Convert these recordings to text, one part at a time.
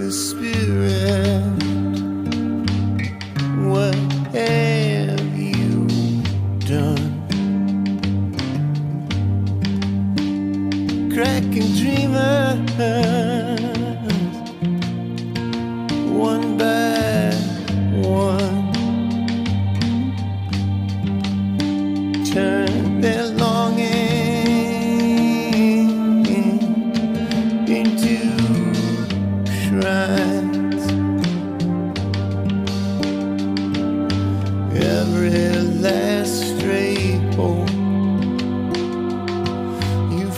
reckless spirit, what have you done? Cracking dreamers, one by one, turn their longing into shrines. Every last stray hope you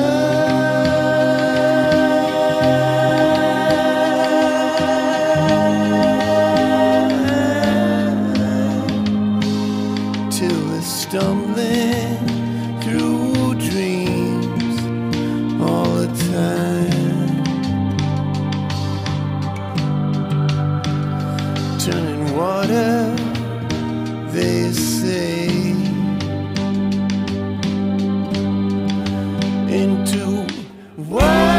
find, till we're stumbling through dreams all the time, turning water, they say, into wine.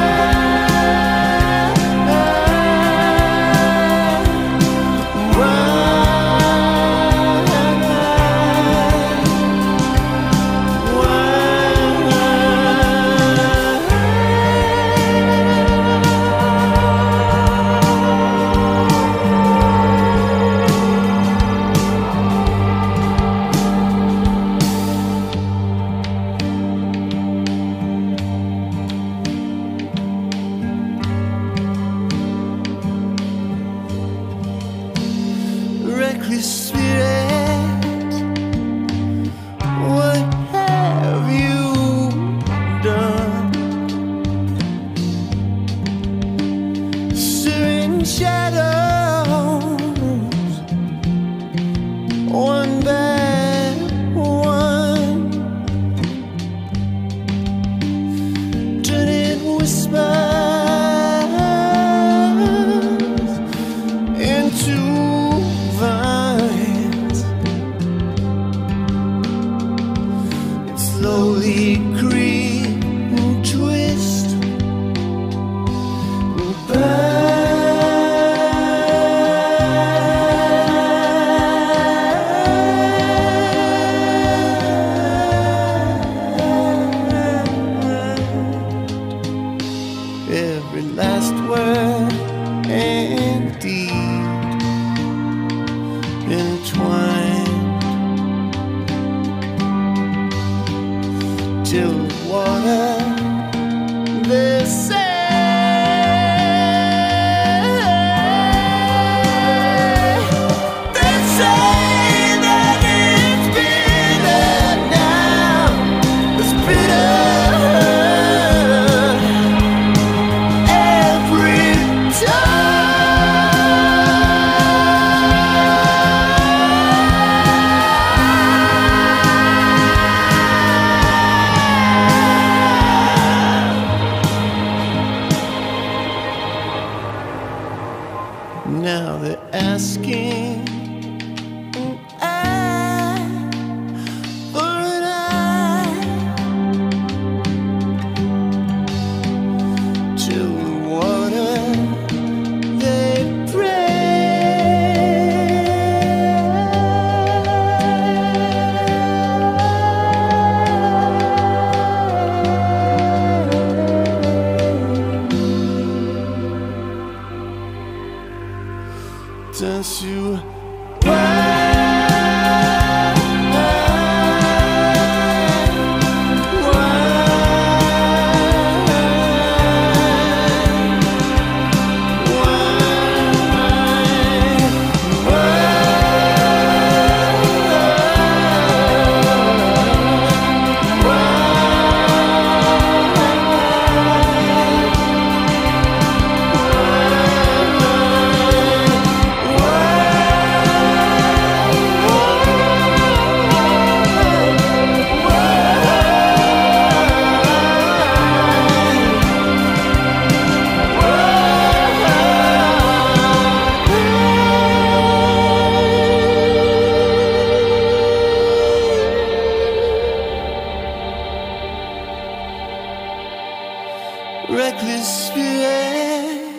Reckless spirit, what have you done? Stirring shadows, one by one, turning whispers into vines. It slowly creep and twist and bind. Every last word and deed entwined, till water, they say, that it's bitter now, it's bitter every time. Now they're asking an eye for an eye, till the water they pray. Turns to reckless spirit.